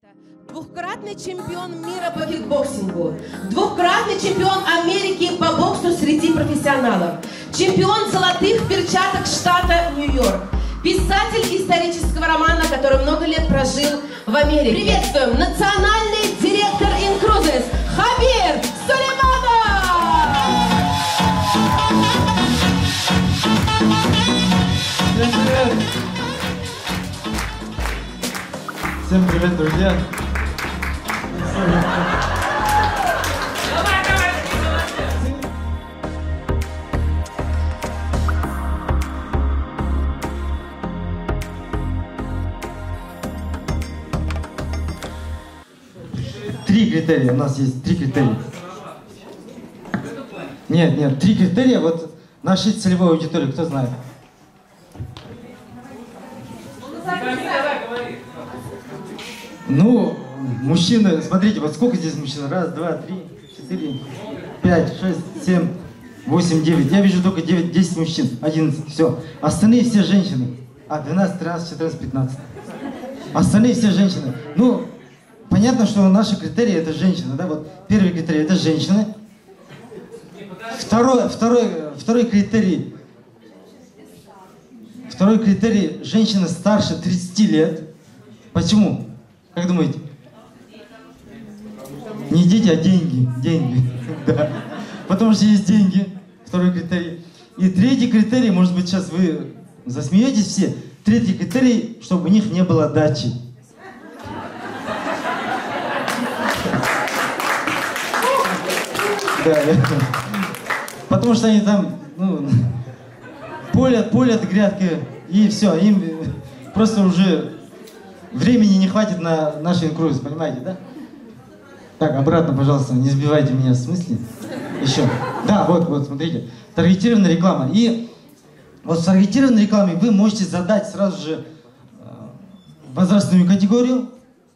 Двукратный чемпион мира по кикбоксингу, двукратный чемпион Америки по боксу среди профессионалов, чемпион золотых перчаток штата Нью-Йорк, писатель исторического романа, который много лет прожил в Америке. Приветствуем национальный директор Инкрузес Хабир Сулейманов! Всем привет, друзья! Три критерия, у нас есть три критерия. Нет, три критерия, вот нашей целевой аудитории, кто знает? Ну, мужчины, смотрите, вот сколько здесь мужчин? Раз, два, три, 4, 5, 6, 7, 8, 9. Я вижу только 9, 10 мужчин, 11, все. Остальные все женщины. 12, 13, 14, 15. Остальные все женщины. Ну, понятно, что наши критерии это женщины, да? Вот первый критерий это женщины. Второй критерий. Второй критерий женщина старше 30 лет. Почему? Как думаете? Не дети, а деньги. Деньги. Да. Потому что есть деньги. Второй критерий. И третий критерий, может быть, сейчас вы засмеетесь все. Третий критерий, чтобы у них не было дачи. Да. Потому что они там, ну, полят грядки, и все, им просто уже времени не хватит на наши инкрузы, понимаете, да? Так, обратно, пожалуйста, не сбивайте меня с мысли. Еще. Да, вот, смотрите. Таргетированная реклама. И вот с таргетированной рекламой вы можете задать сразу же возрастную категорию.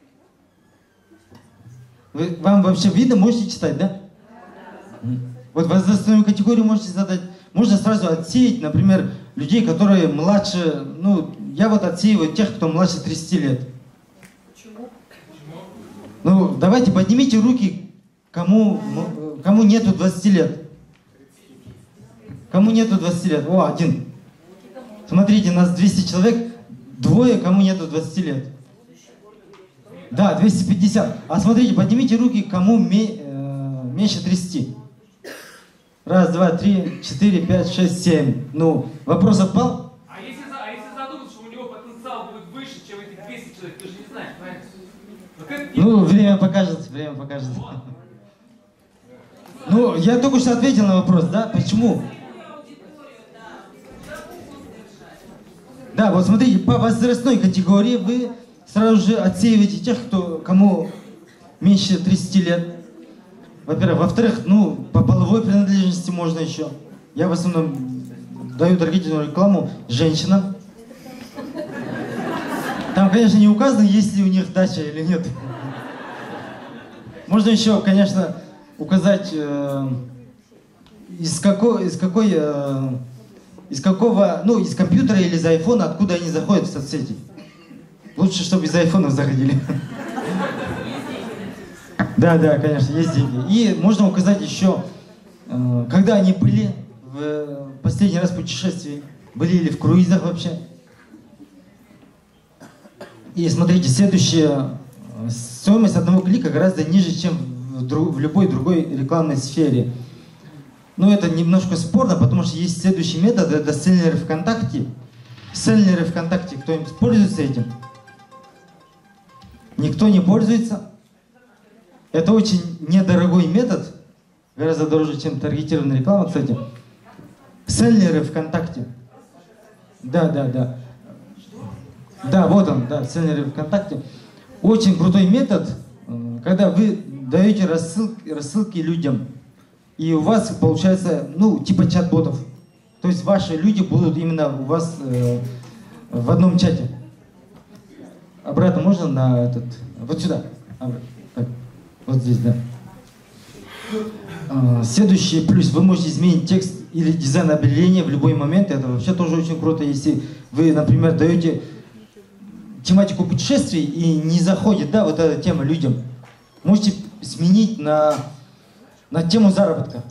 Вам вообще видно, можете читать, да? Вот возрастную категорию можете задать. Можно сразу отсеять, например, людей, которые младше, ну, я вот отсеиваю тех, кто младше 30 лет. Почему? Ну, давайте поднимите руки, кому нету 20 лет. Кому нету 20 лет? О, один. Смотрите, нас 200 человек, двое, кому нету 20 лет. Да, 250. А смотрите, поднимите руки, кому меньше 30. Раз, два, три, 4, 5, 6, 7. Ну, вопрос отпал? А если задуматься, что у него потенциал будет выше, чем этих 200 человек, ты же не знаешь, правильно? Ну, время покажет, время покажет. Ну, я только что ответил на вопрос, да? Почему? Да, вот смотрите, по возрастной категории вы сразу же отсеиваете тех, кому меньше 30 лет. Во-первых. Во-вторых, ну, по половой принадлежности можно еще. Я в основном даю таргетированную рекламу женщинам. Там, конечно, не указано, есть ли у них дача или нет. Можно еще, конечно, указать, из компьютера или из айфона, откуда они заходят в соцсети. Лучше, чтобы из айфонов заходили. Да, конечно, есть деньги. И можно указать еще, когда они были в последний раз в путешествии, были ли в круизах вообще. И смотрите, следующая стоимость одного клика гораздо ниже, чем в любой другой рекламной сфере. Но это немножко спорно, потому что есть следующий метод, это селлеры ВКонтакте. Селлеры ВКонтакте, кто-нибудь пользуется этим? Никто не пользуется? Это очень недорогой метод, гораздо дороже, чем таргетированная реклама, кстати. Селлеры ВКонтакте. Да. Да, вот он, да, селлеры ВКонтакте. Очень крутой метод, когда вы даете рассылки людям, и у вас получается, ну, типа чат-ботов. То есть ваши люди будут именно у вас в одном чате. Обратно можно на этот, вот сюда. Так. Вот здесь, да. Следующий плюс. Вы можете изменить текст или дизайн объявления в любой момент. Это вообще тоже очень круто. Если вы, например, даете тематику путешествий и не заходит, да, вот эта тема людям, можете сменить на тему заработка.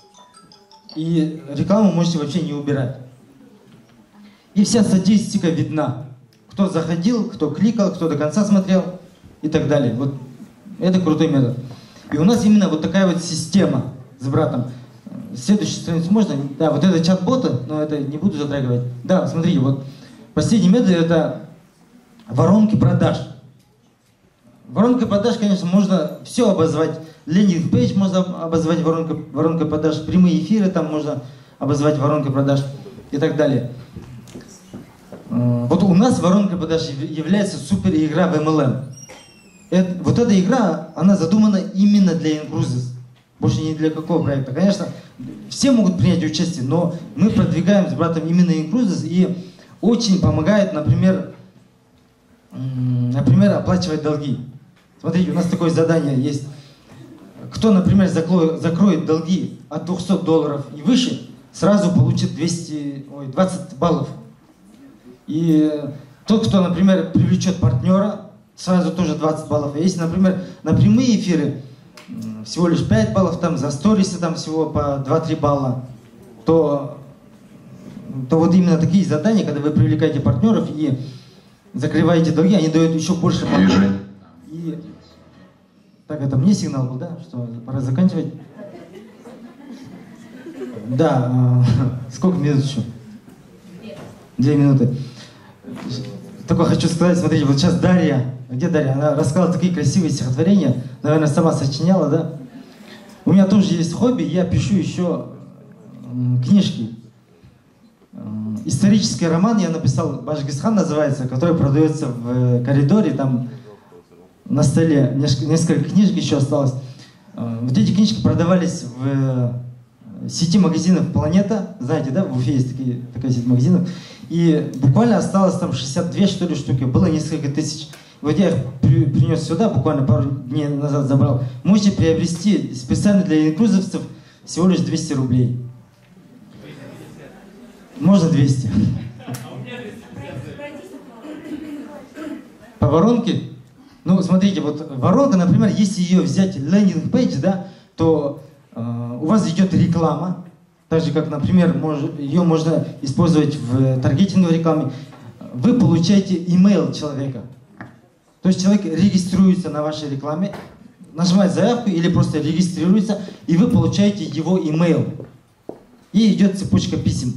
И рекламу можете вообще не убирать. И вся статистика видна. Кто заходил, кто кликал, кто до конца смотрел и так далее. Вот это крутой метод. И у нас именно вот такая вот система с братом. Следующую страницу можно? Да, вот это чат-боты, но это не буду затрагивать. Да, смотрите, вот последний метод это воронки продаж. Воронкой продаж, конечно, можно все обозвать. Лендинг-пейдж можно обозвать воронкой продаж, прямые эфиры там можно обозвать воронкой продаж и так далее. Вот у нас воронкой продаж является супер игра в MLM. Вот эта игра, она задумана именно для Incruises, больше ни для какого проекта. Конечно, все могут принять участие, но мы продвигаем с братом именно Incruises и очень помогает, например, оплачивать долги. Смотрите, у нас такое задание есть. Кто, например, закроет долги от $200 и выше, сразу получит 20 баллов. И тот, кто, например, привлечет партнера, сразу тоже 20 баллов. Если, например, на прямые эфиры всего лишь 5 баллов, там за сторисы там всего по 2-3 балла, то вот именно такие задания, когда вы привлекаете партнеров и закрываете долги, они дают еще больше баллов. И... Так, это мне сигнал был, да? Что пора заканчивать? Да, сколько минут еще? 2 минуты. Только хочу сказать, смотрите, вот сейчас Дарья, где Дарья? Она рассказала такие красивые стихотворения, наверное, сама сочиняла, да? У меня тоже есть хобби, я пишу еще книжки. Исторический роман я написал, Башгисхан называется, который продается в коридоре, там на столе несколько книжек еще осталось. Вот эти книжки продавались в сети магазинов «Планета», знаете, да, в Уфе есть такая сеть магазинов. И буквально осталось там 62, что ли, штуки, было несколько тысяч. Вот я их принес сюда, буквально пару дней назад забрал. Можете приобрести специально для инкрузовцев всего лишь 200 рублей. Можно 200. По воронке? Ну, смотрите, вот воронка, например, если ее взять лендинг-пейдж, да, то у вас идет реклама. Так же, как, например, ее можно использовать в таргетинговой рекламе. Вы получаете имейл человека. То есть человек регистрируется на вашей рекламе, нажимает заявку или просто регистрируется, и вы получаете его имейл. И идет цепочка писем.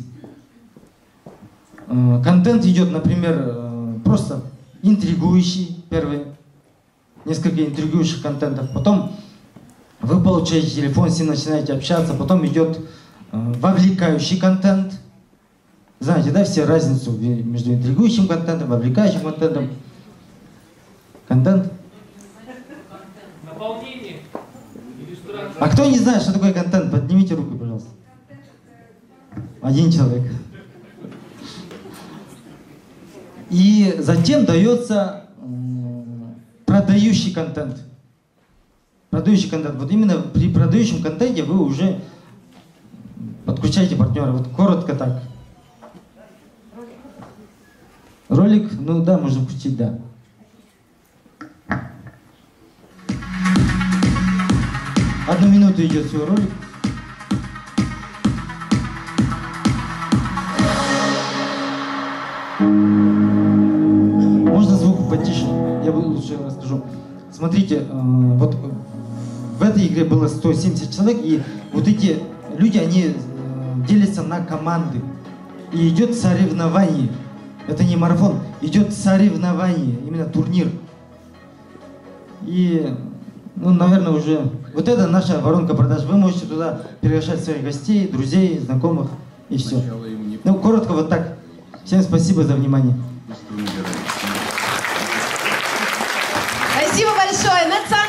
Контент идет, например, просто интригующий, первый, несколько интригующих контентов. Потом вы получаете телефон, с ним начинаете общаться, потом идет вовлекающий контент. Знаете, да, все разницу между интригующим контентом, вовлекающим контентом. Контент. Наполнение. А кто не знает, что такое контент, поднимите руку, пожалуйста. Один человек. И затем дается продающий контент. Продающий контент. Вот именно при продающем контенте вы уже подключаете партнера. Вот коротко так. Ролик, ну да, можно включить, да. Одну минуту идет всего ролик. Можно звук потише? Я лучше расскажу. Смотрите, вот в этой игре было 170 человек, и вот эти люди, они делятся на команды. И идет соревнование. Это не марафон, идет соревнование, именно турнир. И, ну, наверное, уже... Вот это наша воронка продаж. Вы можете туда приглашать своих гостей, друзей, знакомых, и все. Ну, коротко вот так. Всем спасибо за внимание. Спасибо большое.